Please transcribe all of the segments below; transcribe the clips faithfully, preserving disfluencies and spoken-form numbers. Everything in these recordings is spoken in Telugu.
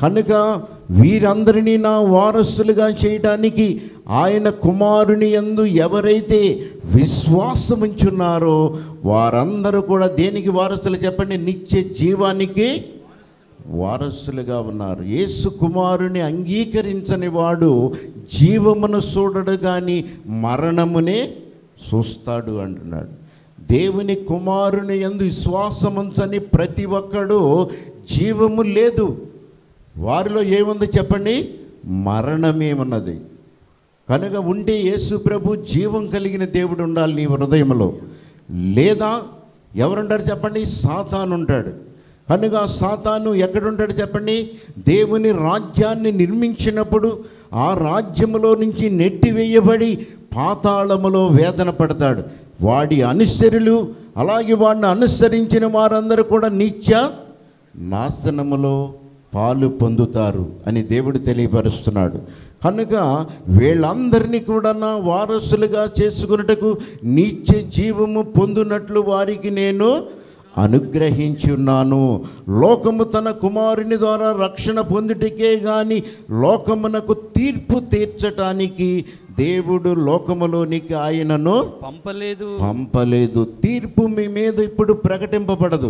కనుక వీరందరినీ నా వారసులుగా చేయడానికి ఆయన కుమారుని యందు ఎవరైతే విశ్వాసముంచున్నారో వారందరూ కూడా దేనికి వారసులు చెప్పండి? నిత్య జీవానికి వారసులుగా ఉన్నారు. యేసు కుమారుని అంగీకరించని వాడు జీవమును చూడడు కానీ మరణమునే చూస్తాడు అంటున్నాడు. దేవుని కుమారుని యందు విశ్వాసముంచని ప్రతి ఒక్కడు జీవము లేదు. వారిలో ఏముంది చెప్పండి? మరణమేమున్నది. కనుక ఉంటే యేసు ప్రభు జీవం కలిగిన దేవుడు ఉండాలి నీ హృదయంలో. లేదా ఎవరుంటారు చెప్పండి? సాతాను ఉంటాడు. కనుక సాతాను ఎక్కడుంటాడు చెప్పండి? దేవుని రాజ్యాన్ని నిర్మించినప్పుడు ఆ రాజ్యములో నుంచి నెట్టివేయబడి పాతాళములో వేదన పడతాడు. వాడి అనుసరులు అలాగే వాడిని అనుసరించిన వారందరూ కూడా నిత్య నాశనములో పాలు పొందుతారు అని దేవుడు తెలియపరుస్తున్నాడు. కనుక వీళ్ళందరినీ కూడా నా వారసులుగా చేసుకున్నటకు నిత్య జీవము పొందునట్లు వారికి నేను అనుగ్రహించి ఉన్నాను. లోకము తన కుమారుని ద్వారా రక్షణ పొందుటకే గాని లోకమునకు తీర్పు తీర్చటానికి దేవుడు లోకములోనికి ఆయనను పంపలేదు పంపలేదు తీర్పు మీ మీద ఇప్పుడు ప్రకటింపబడదు.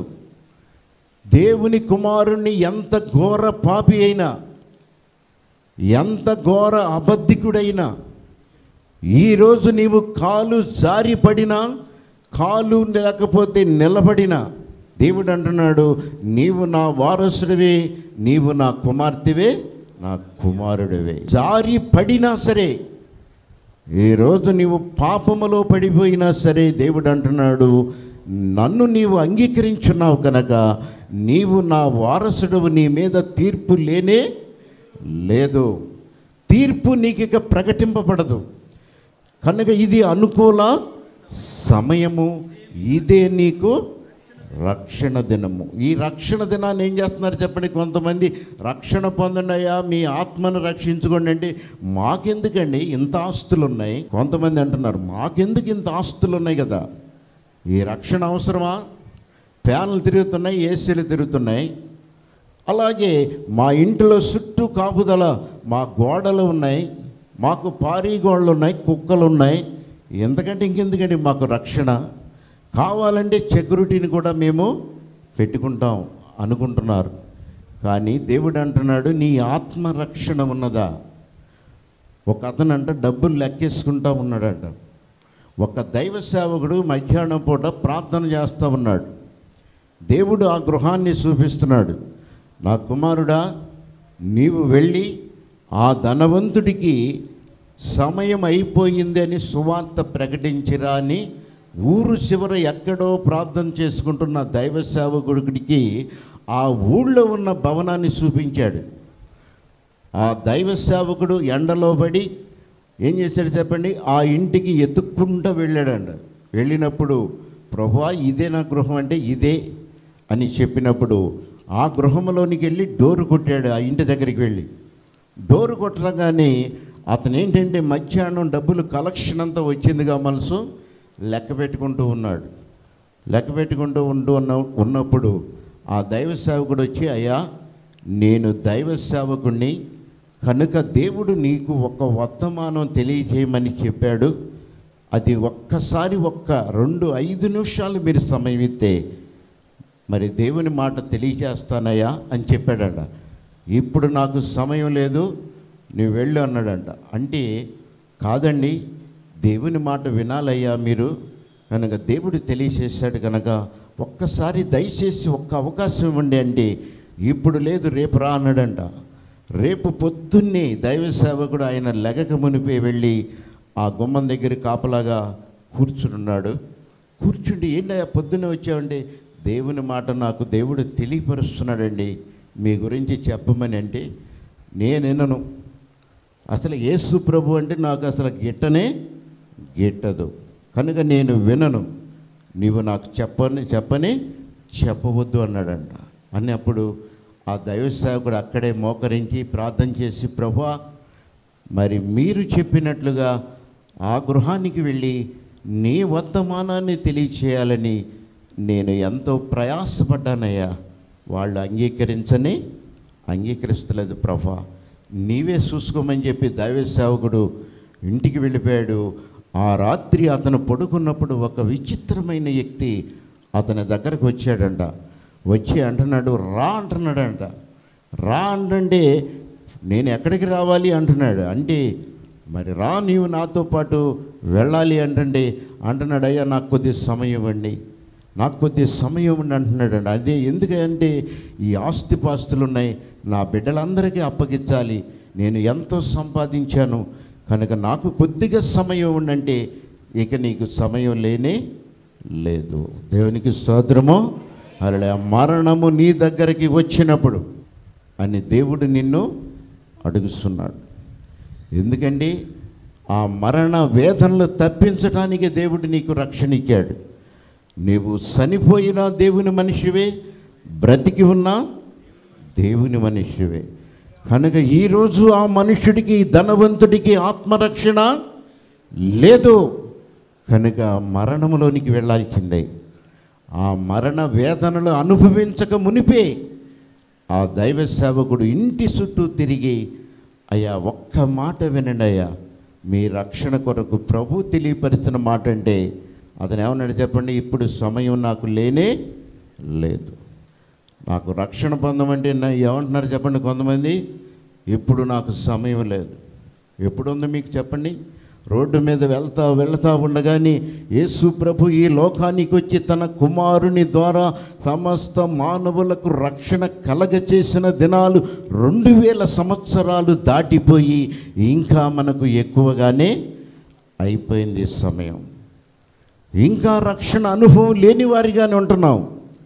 దేవుని కుమారుణ్ణి ఎంత ఘోర పాపి అయినా, ఎంత ఘోర అబద్ధికుడైనా, ఈరోజు నీవు కాలు జారిపడినా, కాలు లేకపోతే నిలబడినా దేవుడు అంటున్నాడు, నీవు నా వారసుడివే, నీవు నా కుమార్తెవే, నా కుమారుడివే. జారి పడినా సరే, ఈరోజు నీవు పాపములో పడిపోయినా సరే దేవుడు అంటున్నాడు, నన్ను నీవు అంగీకరించున్నావు కనుక నీవు నా వారసుడువు, నీ మీద తీర్పు లేనే లేదు. తీర్పు నీకు ఇక ప్రకటింపబడదు. కనుక ఇది అనుకూల సమయము, ఇదే నీకు రక్షణ దినము. ఈ రక్షణ దినాన్ని ఏం చేస్తున్నారు చెప్పండి? కొంతమంది రక్షణ పొందండియా, మీ ఆత్మను రక్షించుకోండి అంటే, మాకెందుకండి ఇంత ఆస్తులు ఉన్నాయి. కొంతమంది అంటున్నారు, మాకెందుకు ఇంత ఆస్తులు ఉన్నాయి కదా, ఈ రక్షణ అవసరమా? ఫ్యాన్లు తిరుగుతున్నాయి, ఏసీలు తిరుగుతున్నాయి. అలాగే మా ఇంటిలో చుట్టూ కాపుదల, మా గోడలు ఉన్నాయి, మాకు పారీ గోడలు ఉన్నాయి, కుక్కలు ఉన్నాయి, ఎందుకంటే ఇంకెందుకండి మాకు రక్షణ? కావాలంటే సెక్యూరిటీని కూడా మేము పెట్టుకుంటాం అనుకుంటున్నారు. కానీ దేవుడు అంటున్నాడు, నీ ఆత్మరక్షణ ఉన్నదా? ఒక అతను అంట డబ్బులు లెక్కేసుకుంటా ఉన్నాడంట. ఒక దైవ సేవకుడు మధ్యాహ్నం పూట ప్రార్థన చేస్తూ ఉన్నాడు. దేవుడు ఆ గృహాన్ని చూపిస్తున్నాడు. నా కుమారుడా, నీవు వెళ్ళి ఆ ధనవంతుడికి సమయం అయిపోయింది అని సువార్త ప్రకటించిరా అని ఊరు చివర ఎక్కడో ప్రార్థన చేసుకుంటున్న దైవ సేవకుడికి ఆ ఊళ్ళో ఉన్న భవనాన్ని చూపించాడు. ఆ దైవ సేవకుడు ఎండలో పడి ఏం చేశాడు చెప్పండి? ఆ ఇంటికి ఎత్తుక్కుంటూ వెళ్ళాడంట. వెళ్ళినప్పుడు, ప్రభువా ఇదే నా గృహం అంటే ఇదే అని చెప్పినప్పుడు ఆ గృహంలోనికి వెళ్ళి డోరు కొట్టాడు. ఆ ఇంటి దగ్గరికి వెళ్ళి డోరు కొట్టగానే అతను ఏంటంటే మధ్యాహ్నం డబ్బులు కలెక్షన్ అంతా వచ్చిందిగా మనసు లెక్క పెట్టుకుంటూ ఉన్నాడు. లెక్క పెట్టుకుంటూ ఉంటూ ఉన్న ఉన్నప్పుడు ఆ దైవ సేవకుడు వచ్చి, అయ్యా నేను దైవ సేవకుడిని కనుక దేవుడు నీకు ఒక వర్తమానం తెలియజేయమని చెప్పాడు. అది ఒక్కసారి ఒక్క రెండు ఐదు నిమిషాలు మీరు సమయం ఇస్తే మరి దేవుని మాట తెలియజేస్తానయ్యా అని చెప్పాడంట. ఇప్పుడు నాకు సమయం లేదు, నువ్వు వెళ్ళు అన్నాడంట. అంటే కాదండి, దేవుని మాట వినాలయ్యా మీరు, కనుక దేవుడు తెలియచేశాడు కనుక ఒక్కసారి దయచేసి ఒక్క అవకాశం ఇవ్వండి అంటే, ఇప్పుడు లేదు రేపు రా అన్నాడంట. రేపు పొద్దున్నే దైవ సేవకుడు ఆయన లెగక మునిపే వెళ్ళి ఆ గుమ్మం దగ్గర కాపలాగా కూర్చున్నాడు. కూర్చుండి, ఏంటయ్యా పొద్దున్నే వచ్చావండి? దేవుని మాట నాకు దేవుడు తెలియపరుస్తున్నాడండి మీ గురించి చెప్పమని. అంటే నేనెనను, అసలు యేసు ప్రభు అంటే నాకు అసలు గిట్టనే గిట్టదు, కనుక నేను వినను, నీవు నాకు చెప్పని చెప్పని చెప్పవద్దు అన్నాడంట. అన్నప్పుడు ఆ దైవ సేవకుడు అక్కడే మోకరించి ప్రార్థన చేసి, ప్రభువా మరి మీరు చెప్పినట్లుగా ఆ గృహానికి వెళ్ళి నీ వర్తమానాన్ని తెలియచేయాలని నేను ఎంతో ప్రయాసపడ్డానయ్యా, వాళ్ళు అంగీకరించని అంగీకరిస్తలేదు ప్రభా, నీవే చూసుకోమని చెప్పి దైవ సేవకుడు ఇంటికి వెళ్ళిపోయాడు. ఆ రాత్రి అతను పడుకున్నప్పుడు ఒక విచిత్రమైన వ్యక్తి అతని దగ్గరకు వచ్చాడంట. వచ్చి అంటున్నాడు, రా అంటున్నాడంట. రా అంటే నేను ఎక్కడికి రావాలి అంటున్నాడు. అంటే మరి రా, నీవు నాతో పాటు వెళ్ళాలి అంటండి. అంటున్నాడు, అయ్యా నాకు కొద్ది సమయం ఇవ్వండి, నాకు కొద్ది సమయం ఇవ్వండి అంటున్నాడండి. అదే ఎందుకంటే ఈ ఆస్తిపాస్తులు ఉన్నాయి, నా బిడ్డలందరికీ అప్పగించాలి, నేను ఎంతో సంపాదించాను కనుక నాకు కొద్దిగా సమయం ఉండంటే ఇక నీకు సమయం లేనే లేదు. దేవునికి స్తోత్రము. అలా మరణము నీ దగ్గరికి వచ్చినప్పుడు అని దేవుడు నిన్ను అడుగుతున్నాడు. ఎందుకండి ఆ మరణ వేదనలు తప్పించడానికి దేవుడు నీకు రక్షణ ఇచ్చాడు. నీవు చనిపోయినా దేవుని మనిషివే, బ్రతికి ఉన్నా దేవుని మనిషివే. కనుక ఈరోజు ఆ మనుష్యుడికి, ధనవంతుడికి ఆత్మరక్షణ లేదు కనుక మరణములోనికి వెళ్ళాల్సిందే. ఆ మరణ వేదనలు అనుభవించక మునిపే ఆ దైవ సేవకుడు ఇంటి చుట్టూ తిరిగి, అయ్యా ఒక్క మాట వినండి అయ్యా, మీ రక్షణ కొరకు ప్రభు తెలియపరిచిన మాట అంటే అతను ఏమన్నాడు చెప్పండి, ఇప్పుడు సమయం నాకు లేనే లేదు, నాకు రక్షణ పొందమంటే నా ఏమంటున్నారు చెప్పండి కొంతమంది, ఇప్పుడు నాకు సమయం లేదు. ఎప్పుడుందో మీకు చెప్పండి. రోడ్డు మీద వెళ్తా వెళ్తా ఉండగానే యేసు ప్రభు ఈ లోకానికి వచ్చి తన కుమారుని ద్వారా సమస్త మానవులకు రక్షణ కలగచేసిన దినాలు రెండు వేల సంవత్సరాలు దాటిపోయి ఇంకా మనకు ఎక్కువగానే అయిపోయింది సమయం. ఇంకా రక్షణ అనుభవం లేని వారిగానే ఉంటున్నాం.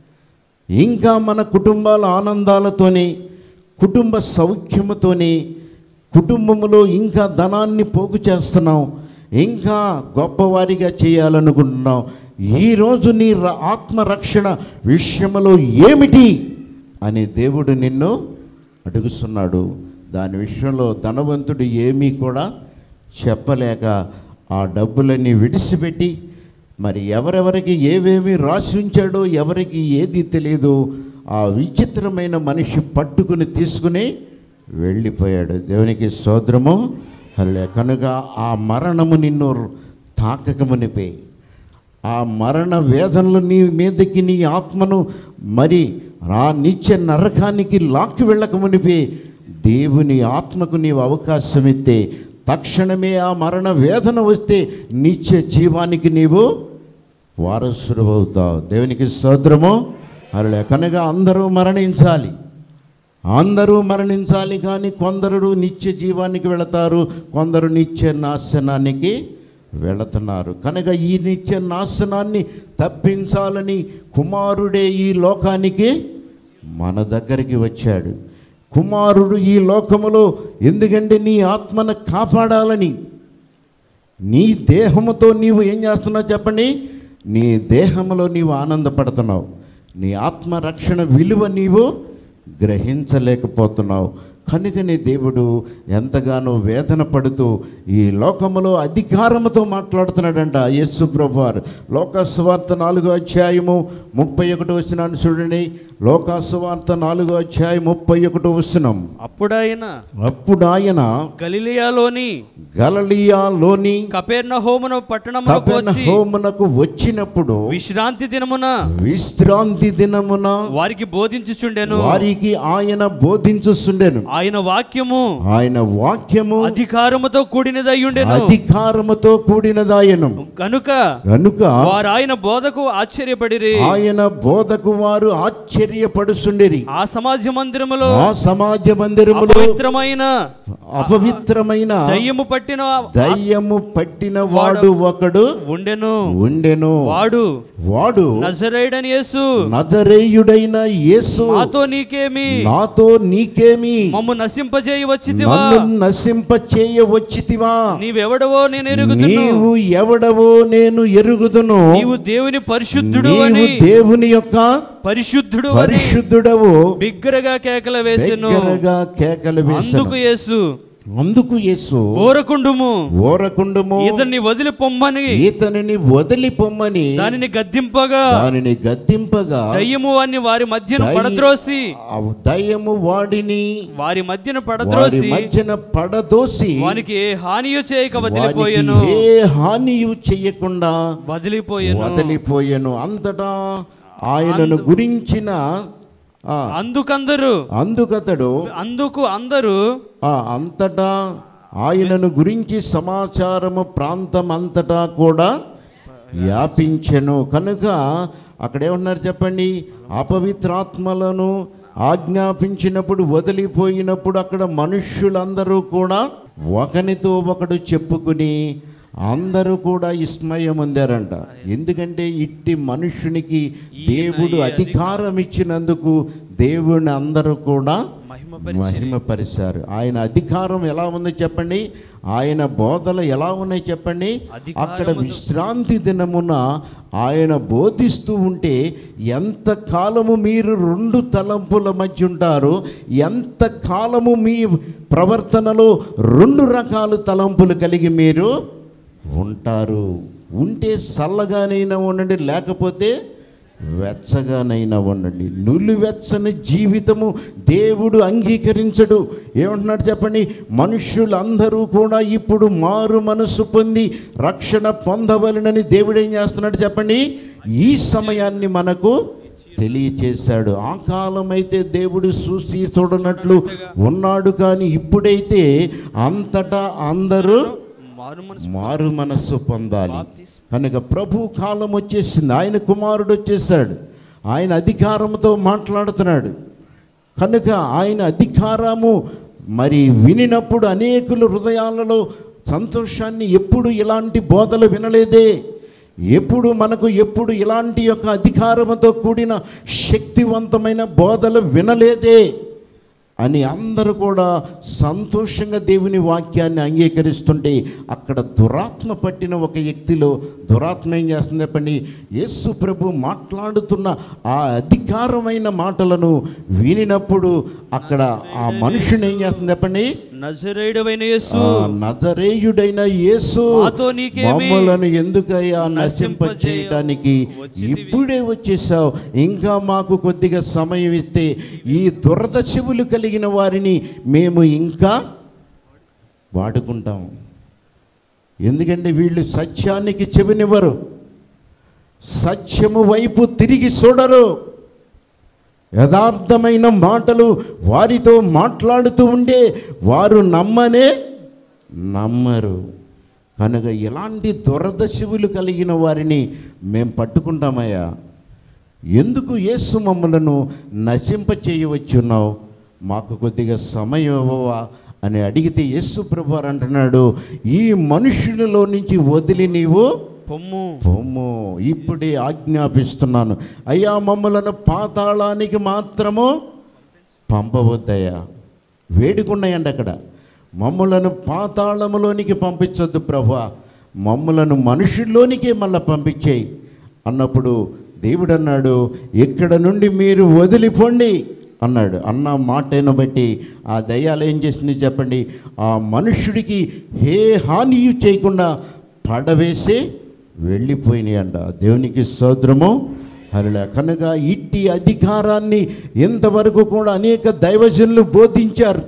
ఇంకా మన కుటుంబాల ఆనందాలతోని, కుటుంబ సౌఖ్యముతోని, కుటుంబంలో ఇంకా ధనాన్ని పోగు చేస్తున్నాం, ఇంకా గొప్పవారిగా చేయాలనుకుంటున్నాం. ఈరోజు నీ ఆత్మరక్షణ విషయంలో ఏమిటి అని దేవుడు నిన్ను అడుగుతున్నాడు. దాని విషయంలో ధనవంతుడు ఏమీ కూడా చెప్పలేక ఆ డబ్బులన్నీ విడిచిపెట్టి, మరి ఎవరెవరికి ఏవేమి రాసి ఉంచాడో ఎవరికి ఏది తెలియదు, ఆ విచిత్రమైన మనిషి పట్టుకుని తీసుకుని వెళ్ళిపోయాడు. దేవునికి స్తోత్రము. హల్లే. కనుక ఆ మరణము నిన్ను తాకకమునిపే, ఆ మరణ వేదనలు నీ మీదకి నీ ఆత్మను మరి ఆ నిత్య నరకానికి లాక్కి వెళ్ళకమునిపే దేవుని ఆత్మకు నీవు అవకాశం ఇస్తే తక్షణమే ఆ మరణ వేదన వస్తే నిత్య జీవానికి నీవు వారసుడు అవుతావు. దేవునికి స్తోత్రము. హల్లే. కనుక అందరూ మరణించాలి, అందరూ మరణించాలి. కానీ కొందరు నిత్య జీవానికి వెళతారు, కొందరు నిత్య నాశనానికి వెళుతున్నారు. కనుక ఈ నిత్య నాశనాన్ని తప్పించాలని కుమారుడే ఈ లోకానికి మన దగ్గరికి వచ్చాడు. కుమారుడు ఈ లోకములో ఎందుకంటే నీ ఆత్మను కాపాడాలని. నీ దేహముతో నీవు ఏం చేస్తున్నావు చెప్పండి, నీ దేహంలో నీవు ఆనందపడుతున్నావు, నీ ఆత్మరక్షణ విలువ నీవు గ్రహించలేకపోతున్నావు. కనుకనే దేవుడు ఎంతగానో వేదన పడుతూ ఈ లోకములో అధికారముతో మాట్లాడుతున్నాడంట. యేసు ప్రభువారు లోకాసువార్త నాలుగో అధ్యాయము ముప్పై ఒకటో వచనాన్ని చూడండి. లోకాసువార్త నాలుగో అధ్యాయం ముప్పై ఒకటో వచనం. అప్పుడాయన అప్పుడాయన గలిలయలోని గలిలయలోని కపెర్నహూము పట్టణమునకు వచ్చి కపెర్నహూమునకు వచ్చినప్పుడు విశ్రాంతి దినమున విశ్రాంతి దినమున వారికి బోధించుచుండెను. వారికి ఆయన బోధించుచుండెను. ఆయన వాక్యము ఆయన వాక్యము అధికారముతో కూడినదయ్యుండెను. అధికారముతో కూడినదాయను. కనుక కనుక వారు ఆయన బోధకు ఆశ్చర్యపడిరి. ఆయన బోధకు వారు ఆశ్చర్యపడుచుండిరి. ఆ సమాజ మందిరములో ఆ సమాజ మందిరములో అపవిత్రమైన అపవిత్రమైన దయ్యము పట్టిన దయ్యము పట్టిన వాడు ఒకడు ఉండెను ఉండెను వాడు వాడు నజరేయుడైన యేసు నజరేయుడైన యేసు నాతో నీకేమి నాతో నీకేమి మమ్ము నశింపజేయ వచ్చితివా నన్ను నశింపచేయ వచ్చితివా నీవెవడవో నేను ఎరుగుదును నీవు ఎవడవో నేను ఎరుగుదును నీవు దేవుని పరిశుద్ధుడు అని దేవుని యొక్క పరిశుద్ధుడు పరిశుద్ధుడవు బిగ్గరగా కేకలు వేసెను. బిగ్గరగా కేకలు వేసెను. అందుకు యేసు అందుకు యేసు ఊరకుండుము ఊరకుండుము ఇతన్ని వదిలి పొమ్మని ఇతనిని వదిలి పొమ్మని దానిని గద్దింపగా దానిని గద్దింపగా దయ్యము వారిని వారి మధ్యన దయ్య- పడద్రోసి ఆ దయ్యము వాడిని వారి మధ్యన వారి పడద్రోసి మధ్యన పడదోసి వానికి ఏ హానియు చేయక వానికి వదిలిపోయెను ఏ హానియు చెయ్యకుండా వదిలిపోయెను వదిలిపోయెను. అంతటా ఆయనను గురించిన ఆ, అందుకందరు అందుకతడు అందుకు అందరూ ఆ అంతటా ఆయనను గురించి సమాచారము ప్రాంతం అంతటా కూడా వ్యాపించెను. కనుక అక్కడేమన్నారు చెప్పండి, అపవిత్రాత్మలను ఆజ్ఞాపించినప్పుడు వదిలిపోయినప్పుడు అక్కడ మనుష్యులందరూ కూడా ఒకనితో ఒకడు చెప్పుకుని అందరూ కూడా విస్మయం పొందారంట. ఎందుకంటే ఇట్టి మనుష్యునికి దేవుడు అధికారం ఇచ్చినందుకు దేవుని అందరూ కూడా మహిమపరిచారు. ఆయన అధికారం ఎలా ఉందో చెప్పండి, ఆయన బోధలు ఎలా ఉన్నాయి చెప్పండి. అక్కడ విశ్రాంతి దినమున ఆయన బోధిస్తూ ఉంటే ఎంత కాలము మీరు రెండు తలంపుల మధ్య ఉంటారు, ఎంత కాలము మీ ప్రవర్తనలో రెండు రకాల తలంపులు కలిగి మీరు ఉంటారు. ఉంటే చల్లగానైనా ఉండండి, లేకపోతే వెచ్చగానైనా ఉండండి. నులివెచ్చని జీవితము దేవుడు అంగీకరించడు. ఏమంటున్నాడు చెప్పండి, మనుష్యులందరూ కూడా ఇప్పుడు మారు మనసు పొంది రక్షణ పొందవలనని దేవుడు ఏం చేస్తున్నాడు చెప్పండి, ఈ సమయాన్ని మనకు తెలియచేశాడు. ఆ కాలం అయితే దేవుడు చూసి చూడనట్లు ఉన్నాడు, కానీ ఇప్పుడైతే అంతటా అందరూ మారు మనస్సు పొందాలి. కనుక ప్రభు కాలం వచ్చేసింది, ఆయన కుమారుడు వచ్చేసాడు, ఆయన అధికారంతో మాట్లాడుతున్నాడు. కనుక ఆయన అధికారము మరి వినినప్పుడు అనేకుల హృదయాలలో సంతోషాన్ని, ఎప్పుడు ఇలాంటి బోధలు వినలేదే, ఎప్పుడు మనకు ఎప్పుడు ఇలాంటి యొక్క అధికారముతో కూడిన శక్తివంతమైన బోధలు వినలేదే అని అందరూ కూడా సంతోషంగా దేవుని వాక్యాన్ని అంగీకరిస్తుంటే అక్కడ దురాత్మ పట్టిన ఒక వ్యక్తిలో దురాత్మ ఏం చేస్తుంది చెప్పండి, యేసు ప్రభు మాట్లాడుతున్న ఆ అధికారమైన మాటలను వినినప్పుడు అక్కడ ఆ మనుషుని ఏం చేస్తుంది చెప్పండి, నజరేయుడైన యేసు నజరేయుడైన యేసు మాతో నీకేమి, మమ్మలను ఎందుకయ్యా నశింప చేయడానికి ఇప్పుడే వచ్చేసావు, ఇంకా మాకు కొద్దిగా సమయం ఇస్తే ఈ దురద చెవులు కలిగిన వారిని మేము ఇంకా వాడుకుంటాం. ఎందుకంటే వీళ్ళు సత్యానికి చెవినివ్వరు, సత్యము వైపు తిరిగి చూడరు, యథార్థమైన మాటలు వారితో మాట్లాడుతూ ఉండే వారు నమ్మనే నమ్మరు. కనుక ఇలాంటి దురదశివులు కలిగిన వారిని మేము పట్టుకుంటామయ్యా, ఎందుకు యేసు మమ్మలను నశింప చేయవచ్చున్నావు, మాకు కొద్దిగా సమయం ఇవ్వవా అని అడిగితే యేసు ప్రభువారు అంటున్నాడు, ఈ మనుషులలో నుంచి వదిలి నీవు పొమ్ము పొమ్ము, ఇప్పుడే ఆజ్ఞాపిస్తున్నాను. అయ్యా మమ్మలను పాతాళానికి మాత్రము పంపవద్దయ్యా, వేడుకున్నాయండి అక్కడ, మమ్మలను పాతాళములోనికి పంపించొద్దు ప్రభువా, మమ్మలను మనుషుల్లోనికే మళ్ళీ పంపించేయి అన్నప్పుడు దేవుడు అన్నాడు, ఇక్కడ నుండి మీరు వదిలిపోండి అన్నాడు. అన్న మాటను బట్టి ఆ దయ్యాలు ఏం చేసింది చెప్పండి, ఆ మనుష్యుడికి ఏ హాని చేయకుండా పడవేసి వెళ్ళిపోయినాయి అంట. దేవునికి స్తోత్రము. హల్లెలూయా. కనుక ఇట్టి అధికారాన్ని ఇంతవరకు కూడా అనేక దైవజనులు బోధించారు,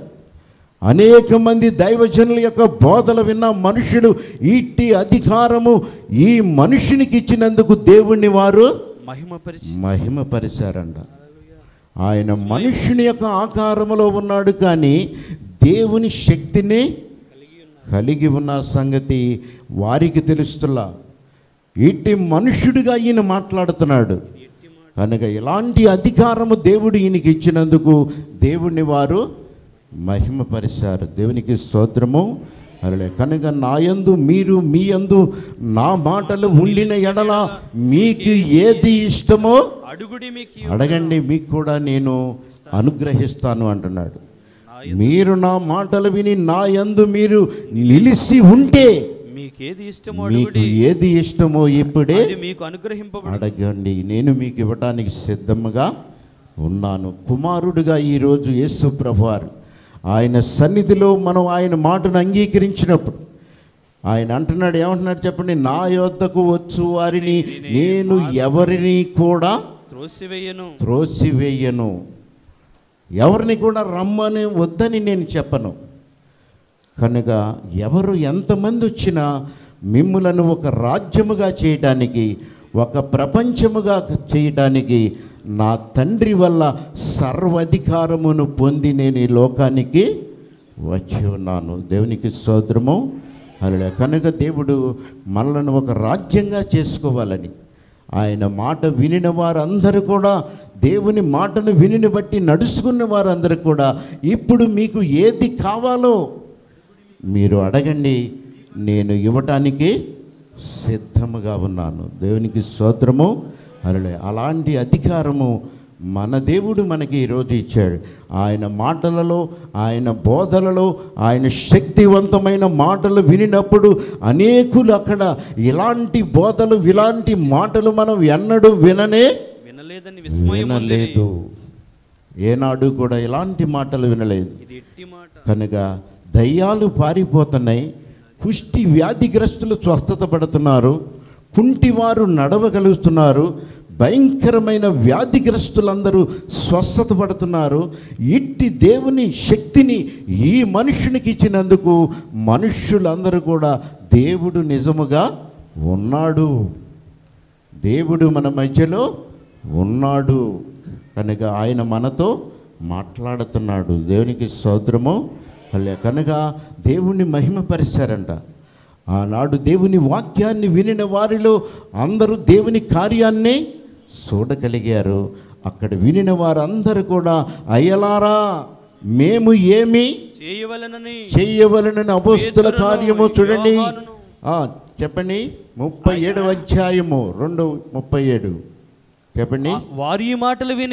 అనేక మంది దైవజనుల యొక్క బోధలు విన్న మనుషులు ఇట్టి అధికారము ఈ మనుషునికి ఇచ్చినందుకు దేవుణ్ణి వారు మహిమపరిచి మహిమపరిచారంట. ఆయన మనుష్యుని యొక్క ఆకారములో ఉన్నాడు, కానీ దేవుని శక్తిని కలిగి ఉన్న సంగతి వారికి తెలుస్తులా. ఇట్టి మనుష్యుడిగా ఈయన మాట్లాడుతున్నాడు. కనుక ఇలాంటి అధికారము దేవుడు ఈయనకి ఇచ్చినందుకు దేవుడిని వారు మహిమపరిచారు. దేవునికి స్తోత్రము. అరే కనుక నా యందు మీరు మీ యందు నా మాటలు ఉండిన ఎడల మీకు ఏది ఇష్టమో అడుగుడి మీకు అడగండి, మీకు కూడా నేను అనుగ్రహిస్తాను అంటున్నాడు. మీరు నా మాటలు విని నా యందు మీరు నిలిచి ఉంటే మీకేది ఇష్టమో మీకు అడుగుడి, ఏది ఇష్టమో ఇప్పుడే అది మీకు అనుగ్రహింపబడును. అడగండి, నేను మీకు ఇవ్వడానికి సిద్ధముగా ఉన్నాను. కుమారుడుగా ఈరోజు యేసు ప్రభువారు ఆయన సన్నిధిలో మనం ఆయన మాటను అంగీకరించినప్పుడు ఆయన అంటున్నాడు, ఏమంటున్నాడు చెప్పండి, నా యొద్దకు వచ్చు వారిని నేను ఎవరిని కూడా త్రోసివేయను త్రోసివేయను ఎవరిని కూడా రమ్మని వద్దని నేను చెప్పను. కనుక ఎవరు ఎంతమంది వచ్చినా మిమ్ములను ఒక రాజ్యముగా చేయడానికి, ఒక ప్రపంచముగా చేయడానికి నా తండ్రి వల్ల సర్వాధికారమును పొంది నేను ఈ లోకానికి వచ్చి ఉన్నాను. దేవునికి స్తోత్రము. అలా కనుక దేవుడు మనలను ఒక రాజ్యంగా చేసుకోవాలని, ఆయన మాట వినిన వారందరూ కూడా, దేవుని మాటను వినిని బట్టి నడుచుకున్న వారందరూ కూడా ఇప్పుడు మీకు ఏది కావాలో మీరు అడగండి, నేను ఇవ్వటానికి సిద్ధముగా ఉన్నాను. దేవునికి స్తోత్రము. అలా అలాంటి అధికారము మన దేవుడు మనకి ఈరోజు ఇచ్చాడు. ఆయన మాటలలో, ఆయన బోధలలో, ఆయన శక్తివంతమైన మాటలు వినినప్పుడు అనేకులు అక్కడ ఇలాంటి బోధలు, ఇలాంటి మాటలు మనం ఎన్నడూ విననే వినలేదని వినలేదు. ఏనాడు కూడా ఇలాంటి మాటలు వినలేదు. ఇది ఎట్టి మాట. కనుక దయ్యాలు పారిపోతున్నాయి, కుష్టి వ్యాధిగ్రస్తులు స్వస్థత పడుతున్నారు, కుంటివారు నడవగలుగుతున్నారు, భయంకరమైన వ్యాధిగ్రస్తులందరూ స్వస్థత పడుతున్నారు. ఇట్టి దేవుని శక్తిని ఈ మనుషునికి ఇచ్చినందుకు మనుష్యులందరూ కూడా దేవుడు నిజముగా ఉన్నాడు, దేవుడు మన మధ్యలో ఉన్నాడు కనుక ఆయన మనతో మాట్లాడుతున్నాడు. దేవునికి స్తోత్రము. అలా కనుక దేవుణ్ణి మహిమపరిచారంట. ఆనాడు దేవుని వాక్యాన్ని వినిన వారిలో అందరూ దేవుని కార్యాన్ని చూడగలిగారు. అక్కడ వినిన వారందరూ కూడా అయ్యలారా మేము ఏమి చేయవలనని చేయవలనని అపోస్తుల కార్యము చూడండి, చెప్పండి, ముప్పై ఏడవ అధ్యాయము రెండు ముప్పై ఏడు చెప్పండి. వారి ఈ మాటలు విని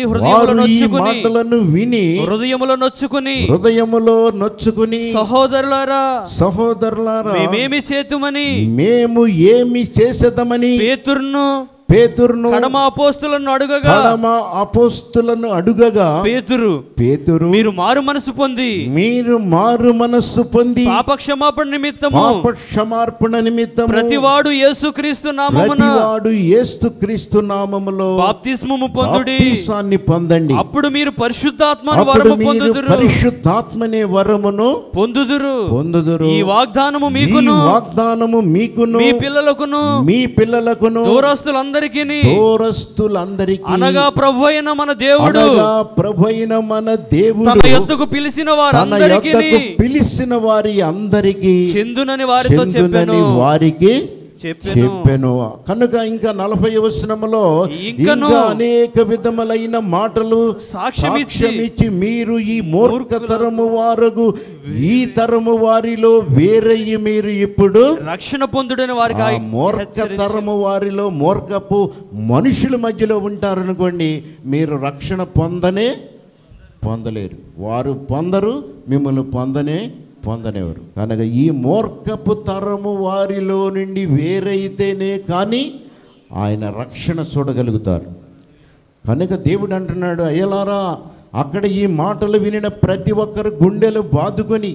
మాటలను విని హృదయములో నొచ్చుకుని హృదయములో నొచ్చుకుని సహోదరులారా సహోదరులారా మేమేమి చేతుమని మేము ఏమి చేసేదమని పేతురును పేతురును కడమ అపోస్తులను అడుగగా కడమ అపోస్తులను అడుగగా పేతురు పేతురు మీరు మారు మనసు పొంది మీరు మారు మనస్సు పొంది పాప క్షమాపణ నిమిత్తము పాప క్షమాపణ నిమిత్తము ప్రతివాడు యేసుక్రీస్తు నామమున ప్రతివాడు యేసుక్రీస్తు నామములో బాప్తిస్మము పొందుడి, బాప్తిస్మాన్ని పొందండి. అప్పుడు మీరు పరిశుద్ధాత్మను వరము పొందుదురు పరిశుద్ధాత్మనే వరమును పొందుదురు పొందుదురు ఈ వాగ్దానము మీకును వాగ్దానము మీకును మీ పిల్లలకును మీ పిల్లలకును దూరస్తులందరికీ దూరస్తులందరికీ అనగా ప్రభువైన మన దేవుడు అనగా ప్రభువైన మన దేవుడు తన యొద్దకు పిలిచిన వారందరికీ పిలిచిన వారి అందరికీ చెందునని వారితో చెప్పెను వారికి చెప్పెను. కనుక ఇంకా నలభై వచనములో ఇంకా అనేక విధములైన మాటలు సాక్ష్యమిచ్చి మీరు ఈ మూర్ఖ తరము వారు ఈ తరము వారిలో వేరయ్యి మీరు ఇప్పుడు రక్షణ పొందుడని వారికి మూర్ఖ తరము వారిలో మూర్ఖపు మనుషుల మధ్యలో ఉంటారనుకోండి, మీరు రక్షణ పొందనే పొందలేరు. వారు పొందరు, మిమ్మల్ని పొందనే పొందనేవారు. కనుక ఈ మూర్ఖపు తరము వారిలో నుండి వేరైతేనే కానీ ఆయన రక్షణ చూడగలుగుతారు. కనుక దేవుడు అంటున్నాడు, అయ్యలారా అక్కడ ఈ మాటలు వినిన ప్రతి ఒక్కరు గుండెలు బాదుకొని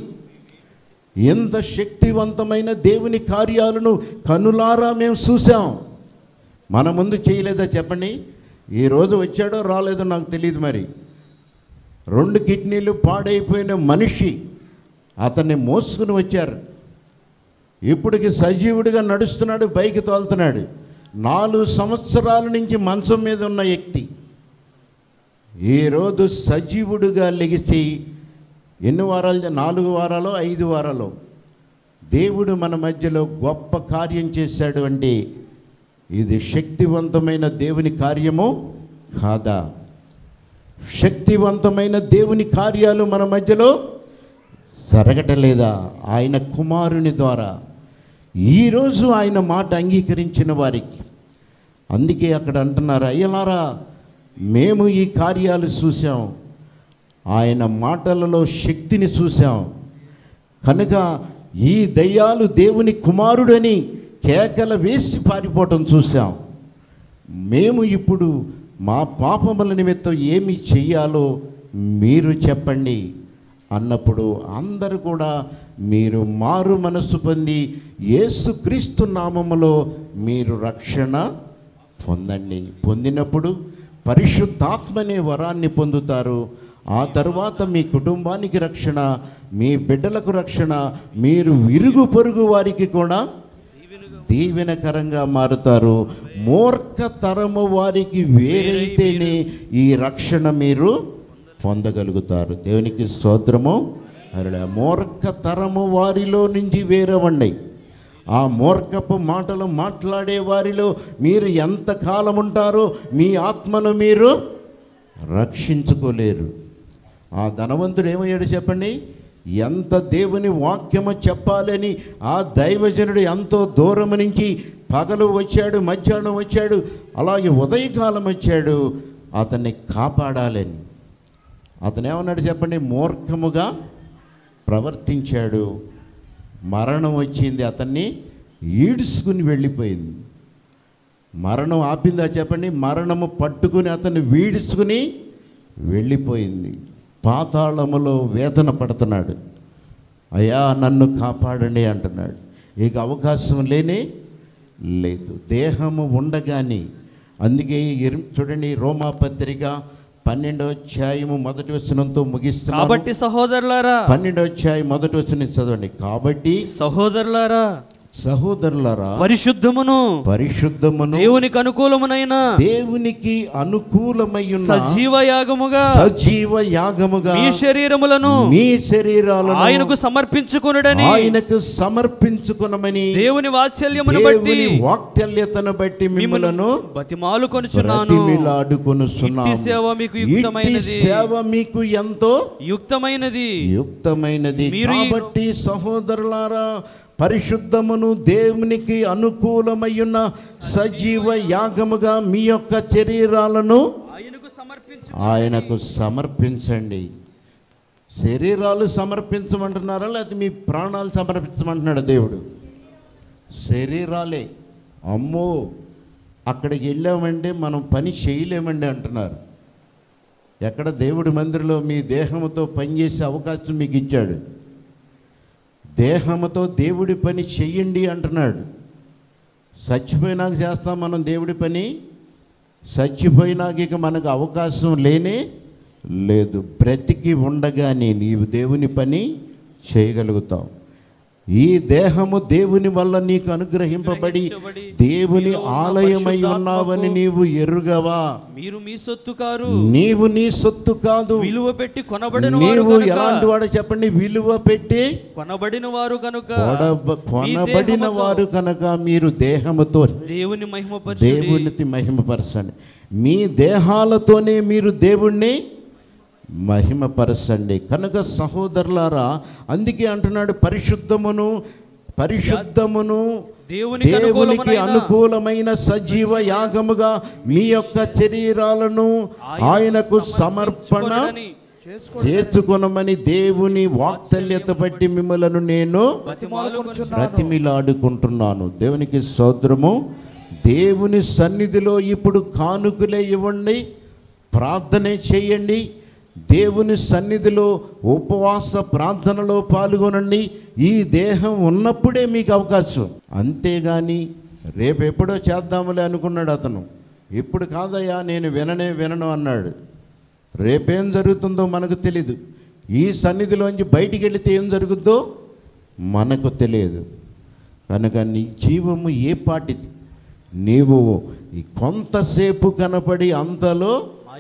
ఎంత శక్తివంతమైన దేవుని కార్యాలను కనులారా మేము చూసాం. మన ముందు చేయలేదా చెప్పండి? ఈరోజు వచ్చాడో రాలేదో నాకు తెలియదు. మరి రెండు కిడ్నీలు పాడైపోయిన మనిషి అతన్ని మోసుకుని వచ్చారు. ఇప్పటికి సజీవుడిగా నడుస్తున్నాడు, బైక్ తోలుతున్నాడు. నాలుగు సంవత్సరాల నుంచి మంచం మీద ఉన్న వ్యక్తి ఈరోజు సజీవుడిగా లెగిసి ఎన్ని వారాలు, నాలుగు వారాలు ఐదు వారాలు దేవుడు మన మధ్యలో గొప్ప కార్యం చేశాడు అంటే ఇది శక్తివంతమైన దేవుని కార్యము కాదా? శక్తివంతమైన దేవుని కార్యాలు మన మధ్యలో జరగటలేదా? ఆయన కుమారుని ద్వారా ఈరోజు ఆయన మాట అంగీకరించిన వారికి. అందుకే అక్కడ అంటున్నారు, అయ్యలారా మేము ఈ కార్యాలు చూసాం, ఆయన మాటలలో శక్తిని చూసాం. కనుక ఈ దయ్యాలు దేవుని కుమారుడని కేకలు వేసి పారిపోవటం చూసాం. మేము ఇప్పుడు మా పాపముల నిమిత్తం ఏమి చెయ్యాలో మీరు చెప్పండి అన్నప్పుడు అందరూ కూడా మీరు మారు మనస్సు పొంది యేసుక్రీస్తు నామములో మీరు రక్షణ పొందండి. పొందినప్పుడు పరిశుద్ధాత్మనే వరాన్ని పొందుతారు. ఆ తర్వాత మీ కుటుంబానికి రక్షణ, మీ బిడ్డలకు రక్షణ, మీరు విరుగు పొరుగు వారికి కూడా దీవెనకరంగా మారుతారు. మూర్ఖ తరము వారికి వేరైతేనే ఈ రక్షణ మీరు పొందగలుగుతారు. దేవునికి స్తోత్రము. అలా మూర్ఖ తరము వారిలో నుంచి వేరవండి. ఆ మూర్ఖపు మాటలు మాట్లాడే వారిలో మీరు ఎంతకాలం ఉంటారో మీ ఆత్మను మీరు రక్షించుకోలేరు. ఆ ధనవంతుడు ఏమయ్యాడు చెప్పండి? ఎంత దేవుని వాక్యము చెప్పాలని ఆ దైవజనుడు ఎంతో దూరం నుంచి పగలు వచ్చాడు, మధ్యాహ్నం వచ్చాడు, అలాగే ఉదయకాలం వచ్చాడు అతన్ని కాపాడాలని. అతను ఏమన్నాడు చెప్పండి? మూర్ఖముగా ప్రవర్తించాడు. మరణం వచ్చింది, అతన్ని ఈడ్చుకుని వెళ్ళిపోయింది. మరణం ఆపిందా చెప్పండి? మరణము పట్టుకుని అతన్ని వీడ్చుకుని వెళ్ళిపోయింది. పాతాళములో వేదన పడుతున్నాడు. అయ్యా నన్ను కాపాడండి అంటున్నాడు. ఇక అవకాశం లేనే లేదు. దేహము ఉండగానే, అందుకే చూడండి రోమా పత్రిక పన్నెండో అధ్యాయము మొదటి వచనంతో ముగిస్తున్నాను. కాబట్టి సహోదరులారా, పన్నెండో అధ్యాయం మొదటి వచనం చదవండి. కాబట్టి సహోదరులారా సహోదరులారా పరిశుద్ధమును పరిశుద్ధమును దేవునికి అనుకూలమునైన దేవునికి అనుకూలమైన సజీవ యాగముగా సజీవ యాగముగా మీ శరీరములను మీ శరీరాలను ఆయనకు సమర్పించుకొనుడని ఆయనకు సమర్పించుకొనమని దేవుని వాత్సల్యమును బట్టి దేవుని వాక్తల్యతను బట్టి మిమ్మలను బతిమాలుకొనుచున్నాను. బ్రతిమిలాడుకొనుచున్నాను. ఇట్టి సేవ మీకు ఇట్టి యుక్తమైనది. సేవ మీకు ఎంతో యుక్తమైనది యుక్తమైనది. మీరు ఈ- కాబట్టి సహోదరులారా పరిశుద్ధమును దేవునికి అనుకూలమయ్యున్న సజీవ యాగముగా మీ యొక్క శరీరాలను ఆయనకు సమర్పించు ఆయనకు సమర్పించండి. శరీరాలు సమర్పించమంటున్నారా లేకపోతే మీ ప్రాణాలు సమర్పించమంటున్నాడు దేవుడు? శరీరాలే. అమ్మో అక్కడికి వెళ్ళామంటే మనం పని చేయలేమండి అంటున్నారు. ఎక్కడ? దేవుడి మందిరంలో మీ దేహంతో పనిచేసే అవకాశం మీకు ఇచ్చాడు. దేహంతో దేవుడి పని చెయ్యండి అంటున్నాడు. చచ్చిపోయినాక చేస్తాం మనం దేవుడి పని. చచ్చిపోయినాక ఇక మనకు అవకాశం లేనే లేదు. బ్రతికి ఉండగానే నీవు దేవుని పని చేయగలుగుతావు. ఈ దేహము దేవుని వల్ల నీకు అనుగ్రహింపబడి దేవుని ఆలయమై ఉన్నావని నీవు ఎరుగవా? మీరు మీ సొత్తు కారు, నీవు నీ సొత్తు కాదు, విలువ పెట్టి కొనబడిన నీవు ఎలాంటి వాడు చెప్పండి? విలువ పెట్టి కొనబడిన వారు కనుక కొనబ- కొనబడిన వారు కనుక మీరు దేహముతో దేవుని మహిమపరచుడి. దేవునికి మహిమపరచండి. మీ దేహాలతోనే మీరు దేవుణ్ణి మహిమపరచండి. కనుక సహోదరులారా, అందుకే అంటున్నాడు పరిశుద్ధమును పరిశుద్ధమును దేవునికి దేవునికి అనుకూలమైన అనుకూలమైన సజీవ యాగముగా మీ యొక్క శరీరాలను ఆయనకు సమర్పణ చేసుకొనమని దేవుని వాత్సల్యత బట్టి మిమ్మలను నేను బ్రతిమిలాడుకుంటున్నాను. దేవునికి స్తోత్రము. దేవుని సన్నిధిలో ఇప్పుడు కానుకలే ఇవ్వండి, ప్రార్థనే చేయండి. దేవుని సన్నిధిలో ఉపవాస ప్రార్థనలో పాల్గొనండి. ఈ దేహం ఉన్నప్పుడే మీకు అవకాశం. అంతేగాని రేపు ఎప్పుడో చేద్దాములే అనుకున్నాడు అతను. ఇప్పుడు కాదయ్యా నేను విననే వినను అన్నాడు. రేపేం జరుగుతుందో మనకు తెలీదు. ఈ సన్నిధిలోంచి బయటికి వెళితే ఏం జరుగుద్దో మనకు తెలియదు. కనుక నీ జీవము ఏ పాటిది? నీవు ఈ కొంతసేపు కనపడి అంతలో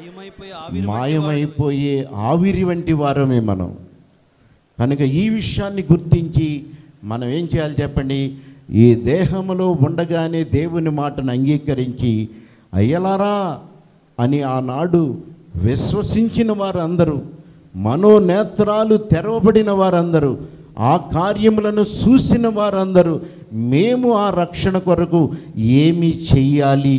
మాయమైపోయే ఆవిరి వంటి వారమే మనం. కనుక ఈ విషయాన్ని గుర్తించి మనం ఏం చేయాలి చెప్పండి? ఈ దేహములో ఉండగానే దేవుని మాటను అంగీకరించి అయ్యలారా అని ఆనాడు విశ్వసించిన వారందరూ, మనోనేత్రాలు తెరవబడిన వారందరూ, ఆ కార్యములను చూసిన వారందరూ మేము ఆ రక్షణ కొరకు ఏమి చెయ్యాలి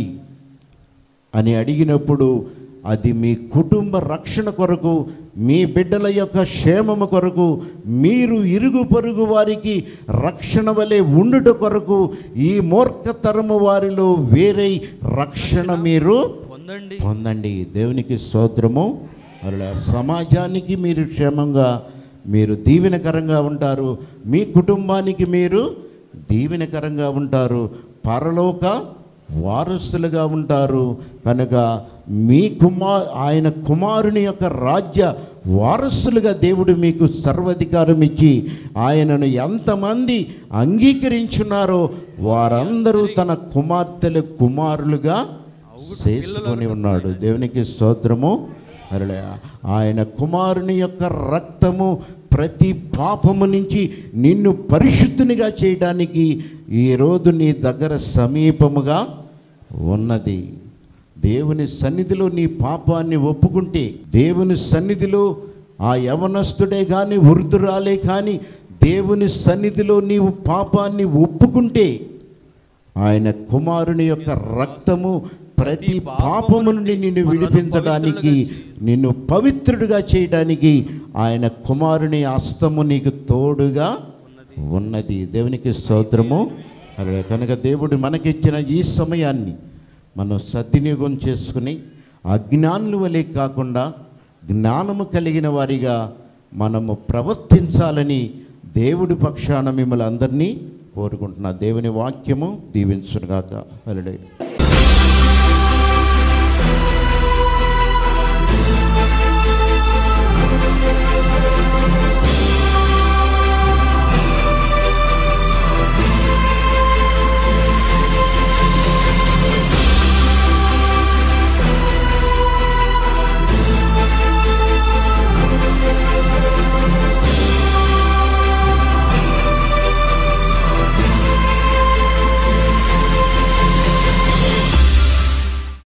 అని అడిగినప్పుడు అది మీ కుటుంబ రక్షణ కొరకు, మీ బిడ్డల యొక్క క్షేమము కొరకు, మీరు ఇరుగు పొరుగు వారికి రక్షణ వలె ఉండుట కొరకు ఈ మూర్ఖతరము వారిలో వేరే రక్షణ మీరు పొందండి పొందండి దేవునికి స్తోత్రము. అలా సమాజానికి మీరు క్షేమంగా మీరు దీవెనకరంగా ఉంటారు, మీ కుటుంబానికి మీరు దీవెనకరంగా ఉంటారు, పరలోక వారసులుగా ఉంటారు. కనుక మీ కుమార్ ఆయన కుమారుని యొక్క రాజ్య వారసులుగా దేవుడు మీకు సర్వాధికారం ఇచ్చి ఆయనను ఎంతమంది అంగీకరించున్నారో వారందరూ తన కుమార్తెలు కుమారులుగా చేసుకొని ఉన్నాడు. దేవునికి స్తోత్రము. హల్లెలూయా. ఆయన కుమారుని యొక్క రక్తము ప్రతి పాపము నుంచి నిన్ను పరిశుద్ధునిగా చేయడానికి ఈరోజు నీ దగ్గర సమీపముగా ఉన్నది. దేవుని సన్నిధిలో నీ పాపాన్ని ఒప్పుకుంటే, దేవుని సన్నిధిలో ఆ యవనస్తుడే కానీ వృద్ధురాలే కానీ దేవుని సన్నిధిలో నీవు పాపాన్ని ఒప్పుకుంటే ఆయన కుమారుని యొక్క రక్తము ప్రతి పాపము నుండి నిన్ను విడిపించడానికి, నిన్ను పవిత్రుడిగా చేయడానికి ఆయన కుమారుని హస్తము నీకు తోడుగా ఉన్నది. దేవునికి స్తోత్రము. అలా కనుక దేవుడు మనకిచ్చిన ఈ సమయాన్ని మనం సద్వినియోగం చేసుకుని అజ్ఞానుల వలె కాకుండా జ్ఞానము కలిగిన వారిగా మనము ప్రవర్తించాలని దేవుడి పక్షాన మిమ్మల్ని అందరినీ కోరుకుంటున్నా. దేవుని వాక్యము దీవించునుగాక. హల్లెలూయా.